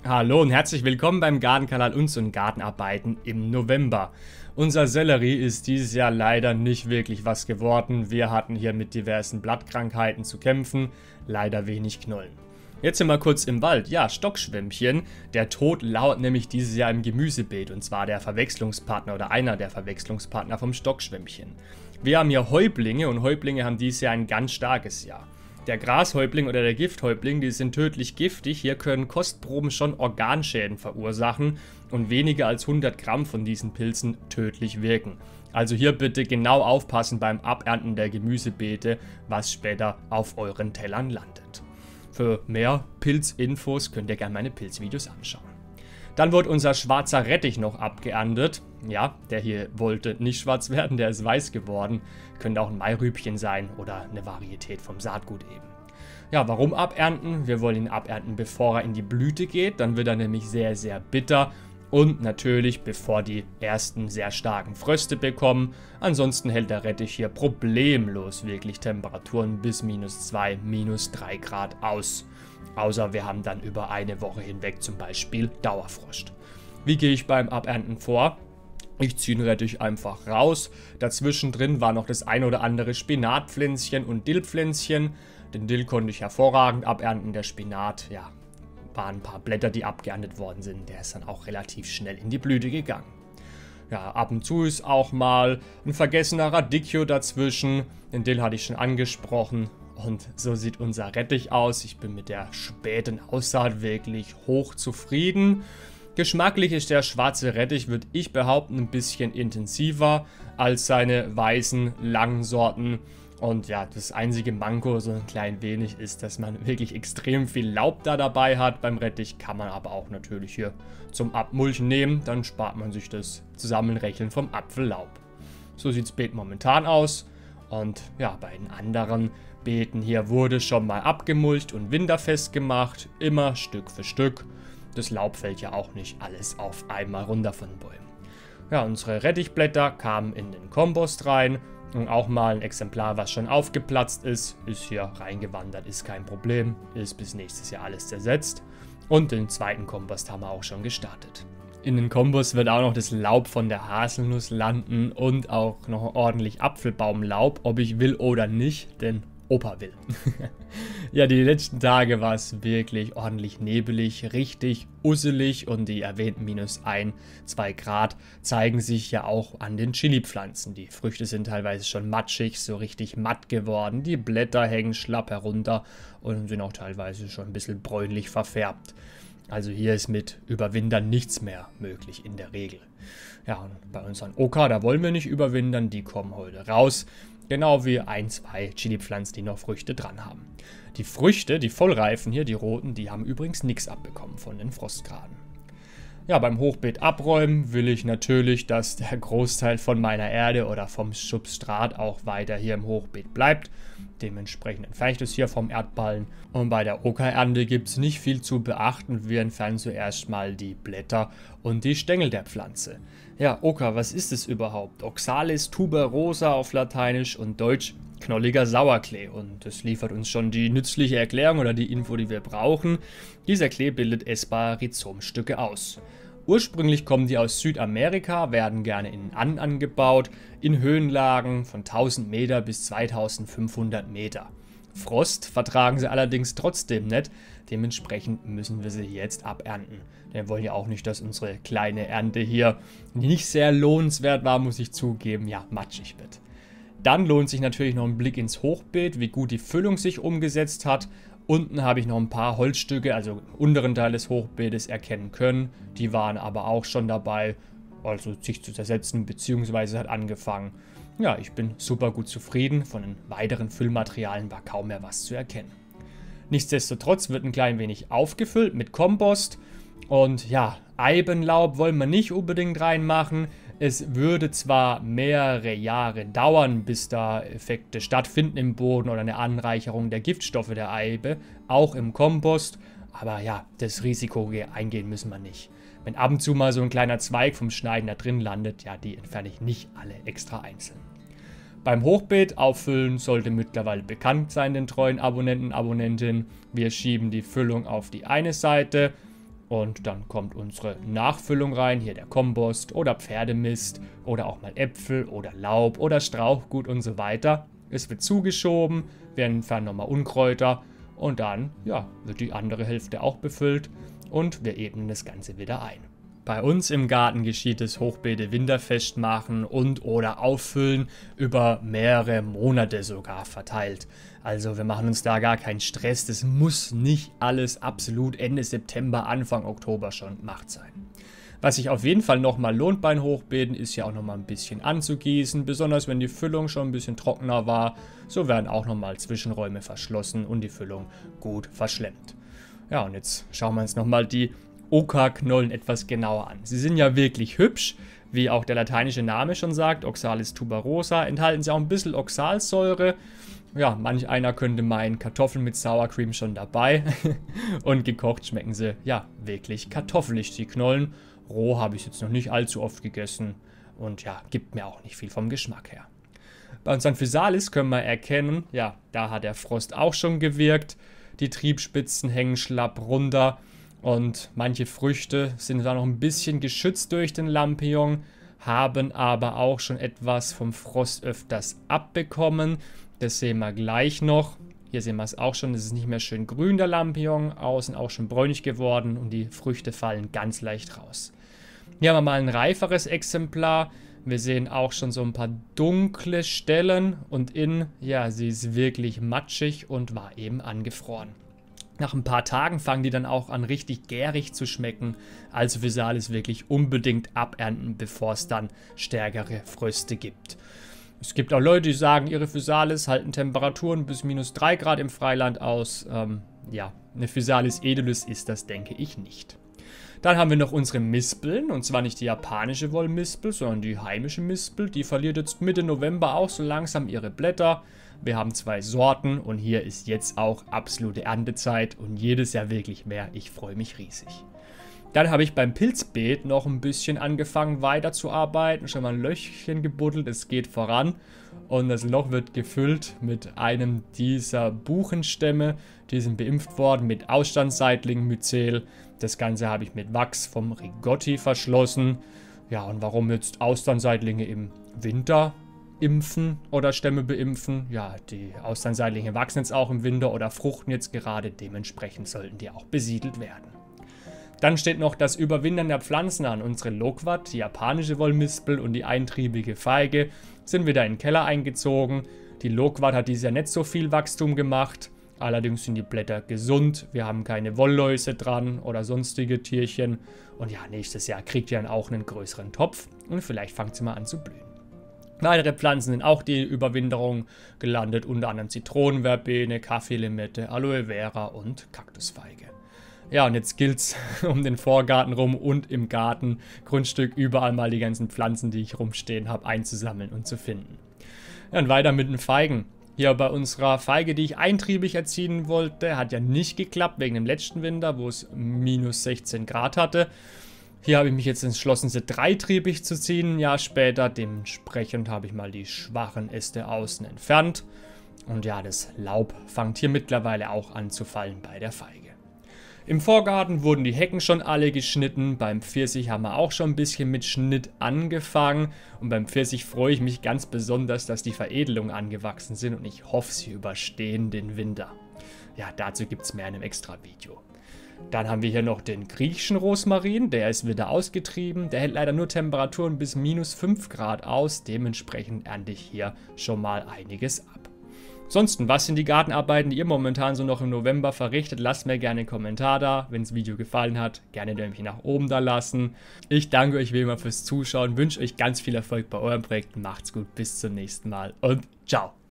Hallo und herzlich willkommen beim Gartenkanal und Gartenarbeiten im November. Unser Sellerie ist dieses Jahr leider nicht wirklich was geworden. Wir hatten hier mit diversen Blattkrankheiten zu kämpfen, leider wenig Knollen. Jetzt sind wir kurz im Wald. Ja, Stockschwämmchen. Der Tod lauert nämlich dieses Jahr im Gemüsebeet und zwar der Verwechslungspartner oder einer der Verwechslungspartner vom Stockschwämmchen. Wir haben hier Häuptlinge und Häuptlinge haben dieses Jahr ein ganz starkes Jahr. Der Grashäuptling oder der Gifthäuptling, die sind tödlich giftig. Hier können Kostproben schon Organschäden verursachen und weniger als 100 Gramm von diesen Pilzen tödlich wirken. Also hier bitte genau aufpassen beim Abernten der Gemüsebeete, was später auf euren Tellern landet. Für mehr Pilzinfos könnt ihr gerne meine Pilzvideos anschauen. Dann wird unser schwarzer Rettich noch abgeerntet. Ja, der hier wollte nicht schwarz werden, der ist weiß geworden. Könnte auch ein Mairübchen sein oder eine Varietät vom Saatgut eben. Ja, warum abernten? Wir wollen ihn abernten, bevor er in die Blüte geht. Dann wird er nämlich sehr, sehr bitter. Und natürlich, bevor die ersten sehr starken Fröste bekommen. Ansonsten hält der Rettich hier problemlos wirklich Temperaturen bis -2, -3 Grad aus. Außer wir haben dann über eine Woche hinweg zum Beispiel Dauerfrost. Wie gehe ich beim Abernten vor? Ich ziehe den Rettich einfach raus. Dazwischen drin war noch das ein oder andere Spinatpflänzchen und Dillpflänzchen. Den Dill konnte ich hervorragend abernten. Der Spinat, ja, waren ein paar Blätter, die abgeerntet worden sind. Der ist dann auch relativ schnell in die Blüte gegangen. Ja, ab und zu ist auch mal ein vergessener Radicchio dazwischen. Den Dill hatte ich schon angesprochen. Und so sieht unser Rettich aus. Ich bin mit der späten Aussaat wirklich hoch zufrieden. Geschmacklich ist der schwarze Rettich, würde ich behaupten, ein bisschen intensiver als seine weißen, langen Sorten. Und ja, das einzige Manko, so ein klein wenig, ist, dass man wirklich extrem viel Laub da dabei hat. Beim Rettich kann man aber auch natürlich hier zum Abmulchen nehmen. Dann spart man sich das Zusammenrechnen vom Apfellaub. So sieht das Beet momentan aus. Und ja, bei den anderen Beeten hier wurde schon mal abgemulcht und winterfest gemacht. Immer Stück für Stück. Das Laub fällt ja auch nicht alles auf einmal runter von den Bäumen. Ja, unsere Rettichblätter kamen in den Kompost rein. Und auch mal ein Exemplar, was schon aufgeplatzt ist hier reingewandert, ist kein Problem. Ist bis nächstes Jahr alles zersetzt. Und den zweiten Kompost haben wir auch schon gestartet. In den Kompost wird auch noch das Laub von der Haselnuss landen und auch noch ordentlich Apfelbaumlaub, ob ich will oder nicht, denn Opa will. Ja, die letzten Tage war es wirklich ordentlich nebelig, richtig usselig und die erwähnten -1, 2 Grad zeigen sich ja auch an den Chili-Pflanzen. Die Früchte sind teilweise schon matschig, so richtig matt geworden, die Blätter hängen schlapp herunter und sind auch teilweise schon ein bisschen bräunlich verfärbt. Also hier ist mit Überwintern nichts mehr möglich in der Regel. Ja, und bei unseren Oka, da wollen wir nicht überwintern, die kommen heute raus. Genau wie 1, 2 Chili-Pflanzen, die noch Früchte dran haben. Die Früchte, die vollreifen hier, die roten, die haben übrigens nichts abbekommen von den Frostgraden. Ja, beim Hochbeet abräumen will ich natürlich, dass der Großteil von meiner Erde oder vom Substrat auch weiter hier im Hochbeet bleibt. Dementsprechend entferne ich das hier vom Erdballen. Und bei der Oka-Ernte gibt es nicht viel zu beachten. Wir entfernen zuerst mal die Blätter und die Stängel der Pflanze. Ja, Oka, was ist es überhaupt? Oxalis tuberosa auf Lateinisch und Deutsch knolliger Sauerklee. Und das liefert uns schon die nützliche Erklärung oder die Info, die wir brauchen. Dieser Klee bildet essbare Rhizomstücke aus. Ursprünglich kommen die aus Südamerika, werden gerne in Anden angebaut, in Höhenlagen von 1000 Meter bis 2500 Meter. Frost vertragen sie allerdings trotzdem nicht, dementsprechend müssen wir sie jetzt abernten. Wir wollen ja auch nicht, dass unsere kleine Ernte hier, die nicht sehr lohnenswert war, muss ich zugeben, ja, matschig wird. Dann lohnt sich natürlich noch ein Blick ins Hochbeet, wie gut die Füllung sich umgesetzt hat. Unten habe ich noch ein paar Holzstücke, also im unteren Teil des Hochbeetes erkennen können. Die waren aber auch schon dabei, also sich zu zersetzen, beziehungsweise hat angefangen. Ja, ich bin super gut zufrieden. Von den weiteren Füllmaterialien war kaum mehr was zu erkennen. Nichtsdestotrotz wird ein klein wenig aufgefüllt mit Kompost. Und ja, Eibenlaub wollen wir nicht unbedingt reinmachen. Es würde zwar mehrere Jahre dauern, bis da Effekte stattfinden im Boden oder eine Anreicherung der Giftstoffe der Eibe, auch im Kompost, aber ja, das Risiko eingehen müssen wir nicht. Wenn ab und zu mal so ein kleiner Zweig vom Schneiden da drin landet, ja, die entferne ich nicht alle extra einzeln. Beim Hochbeet auffüllen sollte mittlerweile bekannt sein den treuen Abonnenten, Abonnentinnen. Wir schieben die Füllung auf die eine Seite Und dann kommt unsere Nachfüllung rein, hier der Kompost oder Pferdemist oder auch mal Äpfel oder Laub oder Strauchgut und so weiter. Es wird zugeschoben, wir entfernen nochmal Unkräuter und dann, ja, wird die andere Hälfte auch befüllt und wir ebnen das Ganze wieder ein. Bei uns im Garten geschieht das Hochbeete winterfest machen und oder auffüllen über mehrere Monate sogar verteilt. Also wir machen uns da gar keinen Stress, das muss nicht alles absolut Ende September, Anfang Oktober schon gemacht sein. Was sich auf jeden Fall nochmal lohnt bei den Hochbeeten, ist ja auch nochmal ein bisschen anzugießen, besonders wenn die Füllung schon ein bisschen trockener war. So werden auch nochmal Zwischenräume verschlossen und die Füllung gut verschlemmt. Ja, und jetzt schauen wir uns nochmal die Oka-Knollen etwas genauer an. Sie sind ja wirklich hübsch, wie auch der lateinische Name schon sagt, Oxalis tuberosa, enthalten sie auch ein bisschen Oxalsäure. Ja, manch einer könnte meinen, Kartoffeln mit Sour Cream schon dabei. Und gekocht schmecken sie ja wirklich kartoffelig, die Knollen. Roh habe ich jetzt noch nicht allzu oft gegessen und ja, gibt mir auch nicht viel vom Geschmack her. Bei unseren Physalis können wir erkennen, ja, da hat der Frost auch schon gewirkt. Die Triebspitzen hängen schlapp runter. Und manche Früchte sind da noch ein bisschen geschützt durch den Lampion, haben aber auch schon etwas vom Frost öfters abbekommen. Das sehen wir gleich noch. Hier sehen wir es auch schon, es ist nicht mehr schön grün, der Lampion, außen auch schon bräunlich geworden und die Früchte fallen ganz leicht raus. Hier haben wir mal ein reiferes Exemplar. Wir sehen auch schon so ein paar dunkle Stellen und innen, ja, sie ist wirklich matschig und war eben angefroren. Nach ein paar Tagen fangen die dann auch an, richtig gärig zu schmecken. Also Physalis wirklich unbedingt abernten, bevor es dann stärkere Fröste gibt. Es gibt auch Leute, die sagen, ihre Physalis halten Temperaturen bis -3 Grad im Freiland aus. Ja, eine Physalis edulis ist das, denke ich, nicht. Dann haben wir noch unsere Mispeln, und zwar nicht die japanische Wollmispel, sondern die heimische Mispel. Die verliert jetzt Mitte November auch so langsam ihre Blätter. Wir haben 2 Sorten und hier ist jetzt auch absolute Erntezeit und jedes Jahr wirklich mehr. Ich freue mich riesig. Dann habe ich beim Pilzbeet noch ein bisschen angefangen weiterzuarbeiten, schon mal ein Löchchen gebuddelt, es geht voran und das Loch wird gefüllt mit einem dieser Buchenstämme, die sind beimpft worden mit Ausstandsseitlingmycel. Das Ganze habe ich mit Wachs vom Rigotti verschlossen. Ja, und warum jetzt Austernseitlinge im Winter impfen oder Stämme beimpfen? Ja, die Austernseitlinge wachsen jetzt auch im Winter oder fruchten jetzt gerade, dementsprechend sollten die auch besiedelt werden. Dann steht noch das Überwintern der Pflanzen an. Unsere Loquat, die japanische Wollmispel und die eintriebige Feige sind wieder in den Keller eingezogen. Die Loquat hat dieses Jahr nicht so viel Wachstum gemacht. Allerdings sind die Blätter gesund. Wir haben keine Wollläuse dran oder sonstige Tierchen. Und ja, nächstes Jahr kriegt ihr dann auch einen größeren Topf. Und vielleicht fängt sie mal an zu blühen. Weitere Pflanzen sind auch die Überwinterung gelandet. Unter anderem Zitronenverbene, Kaffeelimette, Aloe Vera und Kaktusfeige. Ja, und jetzt gilt es um den Vorgarten rum und im Garten, Grundstück, überall mal die ganzen Pflanzen, die ich rumstehen habe, einzusammeln und zu finden. Ja, und weiter mit den Feigen. Hier bei unserer Feige, die ich eintriebig erziehen wollte, hat ja nicht geklappt wegen dem letzten Winter, wo es -16 Grad hatte. Hier habe ich mich jetzt entschlossen, sie dreitriebig zu ziehen, ein Jahr später. Dementsprechend habe ich mal die schwachen Äste außen entfernt. Und ja, das Laub fängt hier mittlerweile auch an zu fallen bei der Feige. Im Vorgarten wurden die Hecken schon alle geschnitten. Beim Pfirsich haben wir auch schon ein bisschen mit Schnitt angefangen. Und beim Pfirsich freue ich mich ganz besonders, dass die Veredelungen angewachsen sind. Und ich hoffe, sie überstehen den Winter. Ja, dazu gibt es mehr in einem extra Video. Dann haben wir hier noch den griechischen Rosmarin. Der ist wieder ausgetrieben. Der hält leider nur Temperaturen bis -5 Grad aus. Dementsprechend ernte ich hier schon mal einiges ab. Ansonsten, was sind die Gartenarbeiten, die ihr momentan so noch im November verrichtet? Lasst mir gerne einen Kommentar da. Wenn das Video gefallen hat, gerne ein Däumchen nach oben da lassen. Ich danke euch wie immer fürs Zuschauen, wünsche euch ganz viel Erfolg bei euren Projekten. Macht's gut, bis zum nächsten Mal und ciao.